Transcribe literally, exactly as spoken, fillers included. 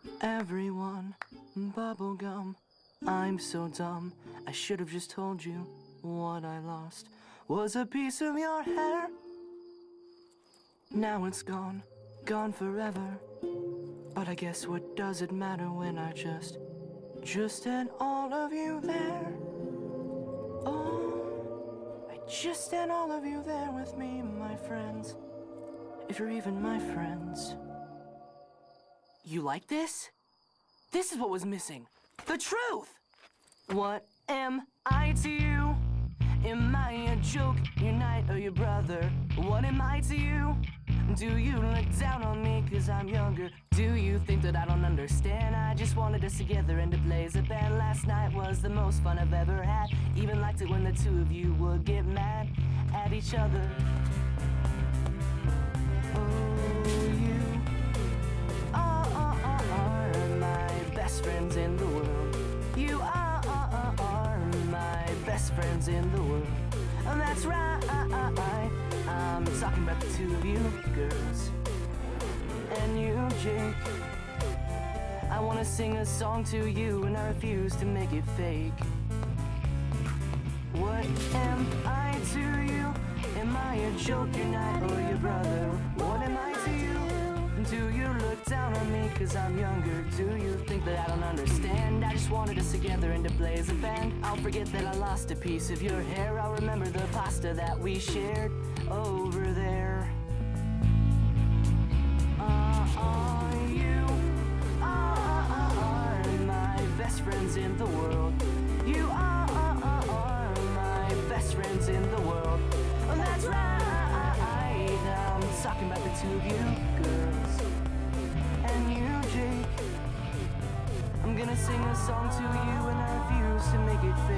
Everyone, bubblegum. I'm so dumb. I should have just told you what I lost was a piece of your hair. Now it's gone, gone forever. But I guess what does it matter when I just, just had all of you there? Oh, I just had all of you there with me, my friends. If you're even my friends. You like this? This is what was missing. The truth! What am I to you? Am I a joke, your knight or your brother? What am I to you? Do you look down on me cause I'm younger? Do you think that I don't understand? I just wanted us together and to blaze a band. Last night was the most fun I've ever had. Even liked it when the two of you would get mad at each other. Oh, you are, are, are, are my best friends in the world. You are, are, are my best friends in the world. And that's right, I'm talking about the two of you girls. And you, Jake. I wanna sing a song to you and I refuse to make it fake. What am I to you? Am I a joke, your knight or your brother? What am I to you? Do you look down on me cause I'm younger? Do you think that I don't understand? I just wanted us together and to blaze a band. I'll forget that I lost a piece of your hair. I'll remember the pasta that we shared over there. Uh, uh, you are, are, are my best friends in the world. You are, are, are my best friends in the world. And that's right, I'm talking about the two of you girls. And you, Jake. I'm gonna sing a song to you and I refuse to make it